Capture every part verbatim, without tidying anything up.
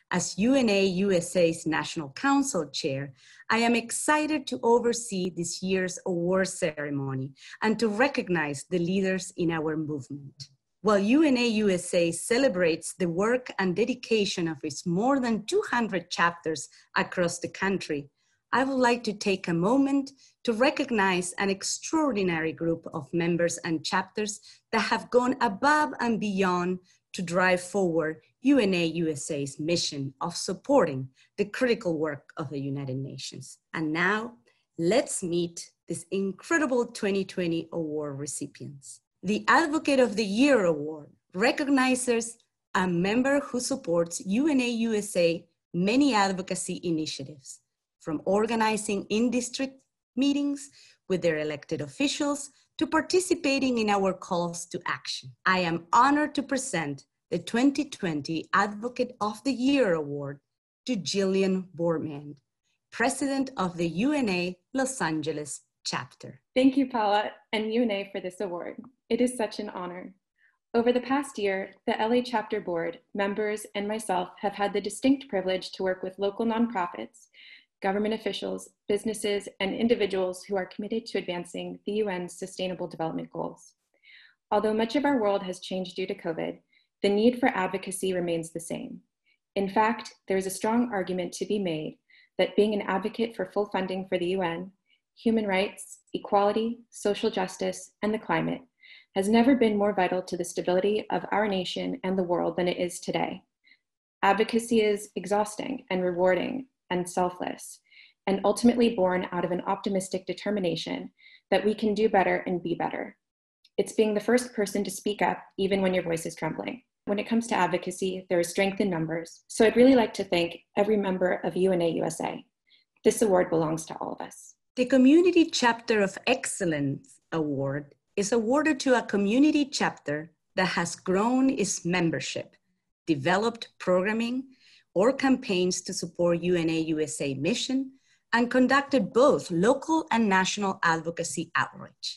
As U N A U S A's National Council Chair, I am excited to oversee this year's award ceremony and to recognize the leaders in our movement. While U N A U S A celebrates the work and dedication of its more than two hundred chapters across the country, I would like to take a moment to recognize an extraordinary group of members and chapters that have gone above and beyond to drive forward U N A U S A's mission of supporting the critical work of the United Nations. And now, let's meet these incredible twenty twenty award recipients. The Advocate of the Year Award recognizes a member who supports U N A U S A many advocacy initiatives, from organizing in-district meetings with their elected officials to participating in our calls to action. I am honored to present the twenty twenty Advocate of the Year Award to Jillian Bormand, President of the U N A Los Angeles chapter. Thank you, Paula, and U N A for this award. It is such an honor. Over the past year, the L A Chapter Board, members, and myself have had the distinct privilege to work with local nonprofits, government officials, businesses, and individuals who are committed to advancing the U N's Sustainable Development Goals. Although much of our world has changed due to COVID, the need for advocacy remains the same. In fact, there is a strong argument to be made that being an advocate for full funding for the U N, human rights, equality, social justice, and the climate has never been more vital to the stability of our nation and the world than it is today. Advocacy is exhausting and rewarding and selfless, and ultimately born out of an optimistic determination that we can do better and be better. It's being the first person to speak up even when your voice is trembling. When it comes to advocacy, there is strength in numbers. So I'd really like to thank every member of U N A U S A. This award belongs to all of us. The Community Chapter of Excellence Award is awarded to a community chapter that has grown its membership, developed programming or campaigns to support U N A U S A mission, and conducted both local and national advocacy outreach.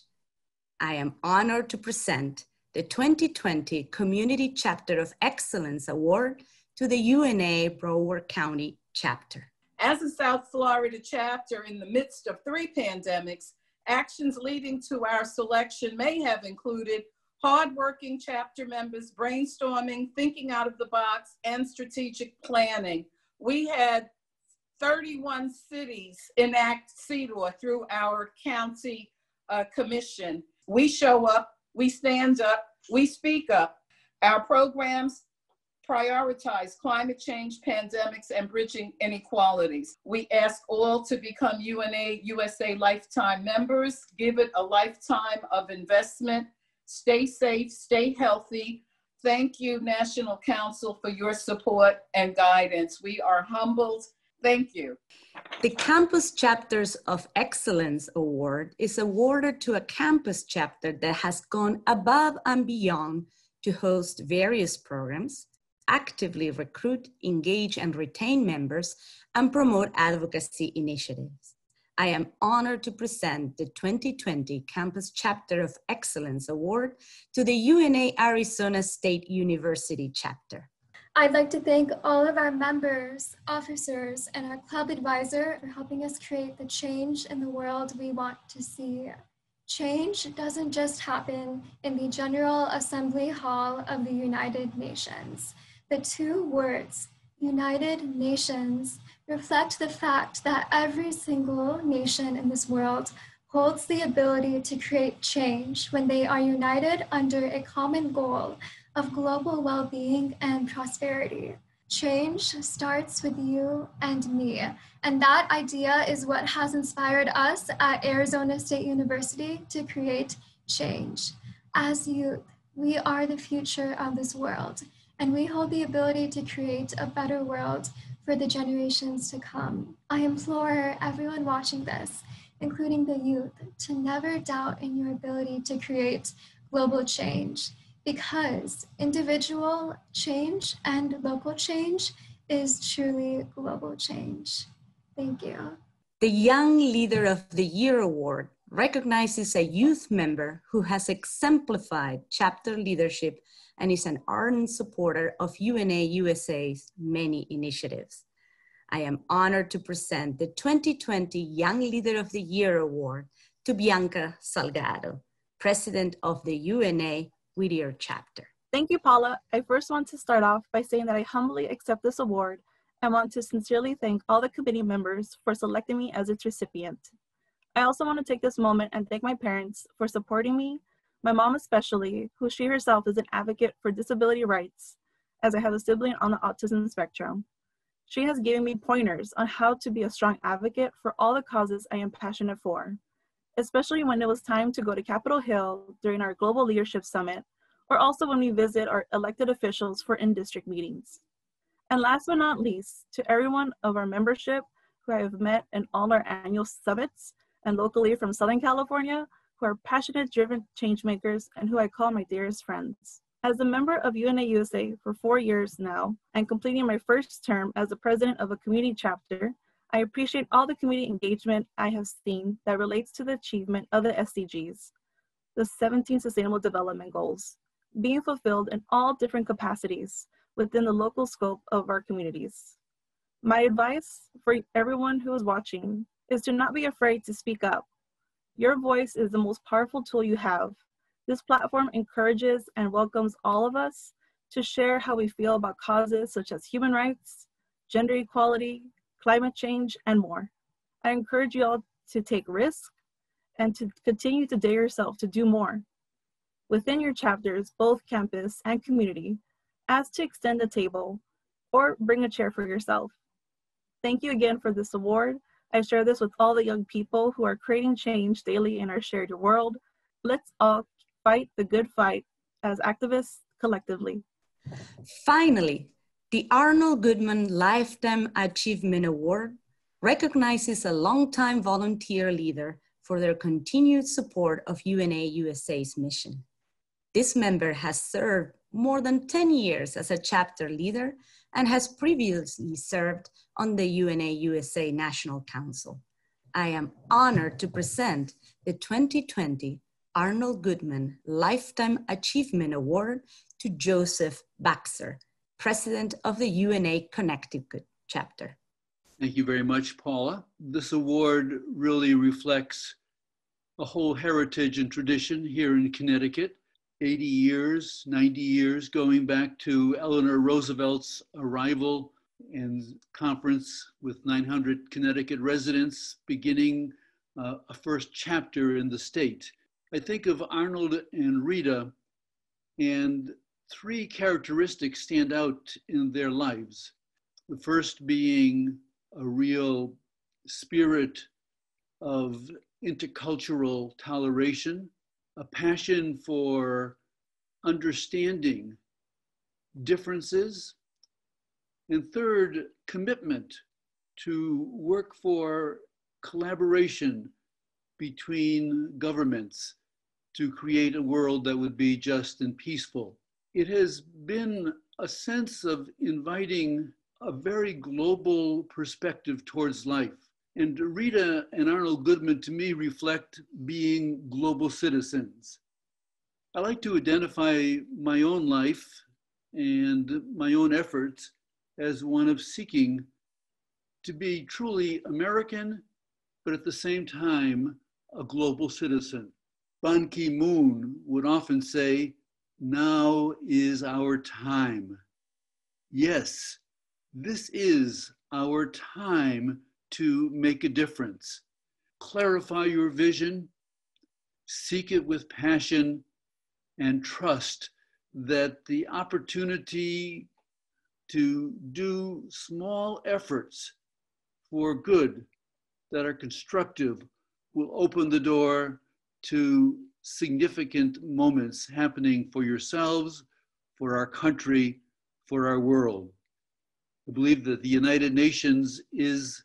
I am honored to present the twenty twenty Community Chapter of Excellence Award to the U N A Broward County chapter. As a South Florida chapter in the midst of three pandemics, actions leading to our selection may have included hardworking chapter members brainstorming, thinking out of the box, and strategic planning. We had thirty-one cities enact C D O R through our county uh, commission. We show up, we stand up, we speak up. Our programs prioritize climate change, pandemics, and bridging inequalities. We ask all to become U N A U S A lifetime members, give it a lifetime of investment. Stay safe, stay healthy. Thank you, National Council, for your support and guidance. We are humbled. Thank you. The Campus Chapters of Excellence Award is awarded to a campus chapter that has gone above and beyond to host various programs, actively recruit, engage, and retain members, and promote advocacy initiatives. I am honored to present the twenty twenty Campus Chapter of Excellence Award to the U N A Arizona State University chapter. I'd like to thank all of our members, officers, and our club advisor for helping us create the change in the world we want to see. Change doesn't just happen in the General Assembly Hall of the United Nations. The two words, United Nations, reflect the fact that every single nation in this world holds the ability to create change when they are united under a common goal of global well-being and prosperity. Change starts with you and me, and that idea is what has inspired us at Arizona State University to create change. As youth, we are the future of this world, and we hold the ability to create a better world for the generations to come. I implore everyone watching this, including the youth, to never doubt in your ability to create global change, because individual change and local change is truly global change. Thank you. The Young Leader of the Year Award recognizes a youth member who has exemplified chapter leadership and is an ardent supporter of U N A U S A's many initiatives. I am honored to present the twenty twenty Young Leader of the Year Award to Bianca Salgado, President of the U N A Whittier chapter. Thank you, Paula. I first want to start off by saying that I humbly accept this award and want to sincerely thank all the committee members for selecting me as its recipient. I also want to take this moment and thank my parents for supporting me, my mom especially, who she herself is an advocate for disability rights, as I have a sibling on the autism spectrum. She has given me pointers on how to be a strong advocate for all the causes I am passionate for, especially when it was time to go to Capitol Hill during our Global Leadership Summit, or also when we visit our elected officials for in-district meetings. And last but not least, to everyone of our membership who I have met in all our annual summits, and locally from Southern California, who are passionate, driven change makers, and who I call my dearest friends. As a member of U N A U S A for four years now, and completing my first term as the president of a community chapter, I appreciate all the community engagement I have seen that relates to the achievement of the S D Gs, the seventeen Sustainable Development Goals, being fulfilled in all different capacities within the local scope of our communities. My advice for everyone who is watching is to not be afraid to speak up. Your voice is the most powerful tool you have. This platform encourages and welcomes all of us to share how we feel about causes such as human rights, gender equality, climate change, and more. I encourage you all to take risks and to continue to dare yourself to do more. Within your chapters, both campus and community, ask to extend the table or bring a chair for yourself. Thank you again for this award. I share this with all the young people who are creating change daily in our shared world. Let's all fight the good fight as activists collectively. Finally, the Arnold Goodman Lifetime Achievement Award recognizes a longtime volunteer leader for their continued support of U N A U S A's mission. This member has served more than ten years as a chapter leader and has previously served on the U N A U S A National Council. I am honored to present the twenty twenty Arnold Goodman Lifetime Achievement Award to Joseph Baxter, President of the U N A Connecticut chapter. Thank you very much, Paula. This award really reflects a whole heritage and tradition here in Connecticut. eighty years, ninety years, going back to Eleanor Roosevelt's arrival and conference with nine hundred Connecticut residents, beginning uh, a first chapter in the state. I think of Arnold and Rita, and three characteristics stand out in their lives. The first being a real spirit of intercultural toleration, a passion for understanding differences, and third, commitment to work for collaboration between governments to create a world that would be just and peaceful. It has been a sense of inviting a very global perspective towards life. And Rita and Arnold Goodman, to me, reflect being global citizens. I like to identify my own life and my own efforts as one of seeking to be truly American, but at the same time, a global citizen. Ban Ki-moon would often say, "Now is our time." Yes, this is our time to make a difference. Clarify your vision, seek it with passion, and trust that the opportunity to do small efforts for good that are constructive will open the door to significant moments happening for yourselves, for our country, for our world. I believe that the United Nations is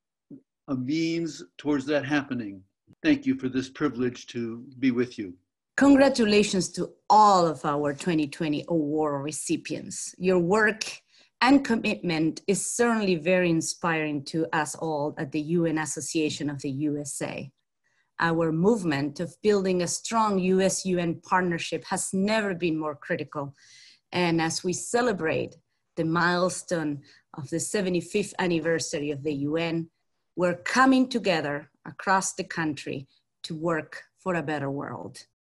a means towards that happening. Thank you for this privilege to be with you. Congratulations to all of our twenty twenty award recipients. Your work and commitment is certainly very inspiring to us all at the U N Association of the U S A. Our movement of building a strong U S U N partnership has never been more critical. And as we celebrate the milestone of the seventy-fifth anniversary of the U N, we're coming together across the country to work for a better world.